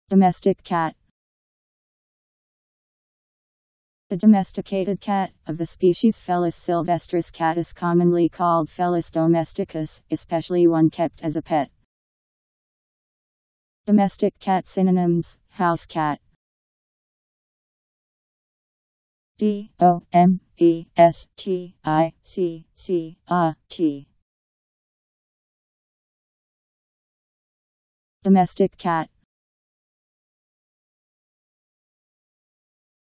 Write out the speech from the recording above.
Domestic cat. A domesticated cat, of the species Felis silvestris catus, commonly called Felis domesticus, especially one kept as a pet. Domestic cat synonyms: house cat, domesticcat, domestic cat.